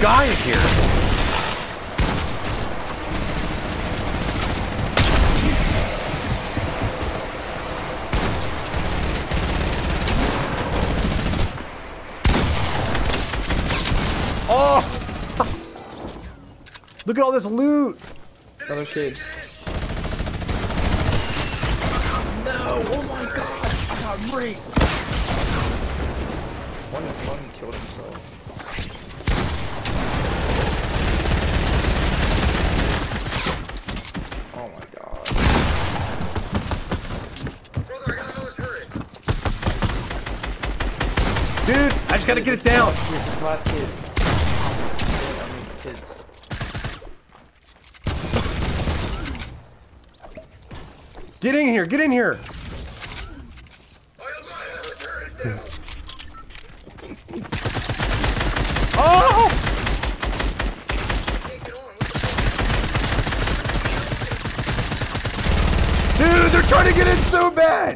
guy in here. Oh! Look at all this loot. Another kid. No! Oh my god! I got raped! One killed himself. Oh my god. Brother, I got another turret. Dude, I just gotta get it down. This last kid. I mean, kids. Get in here, get in here. Oh! Dude, they're trying to get in so bad.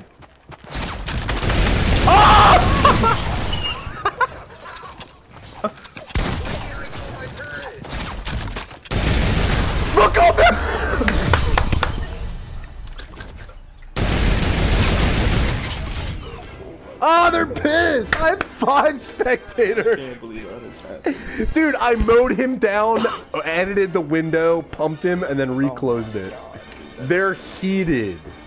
Oh! Look up there! Oh, they're pissed! I have 5 spectators! I can't believe that is happening. Dude, I mowed him down, edited the window, pumped him, and then reclosed it. God, dude, They're heated.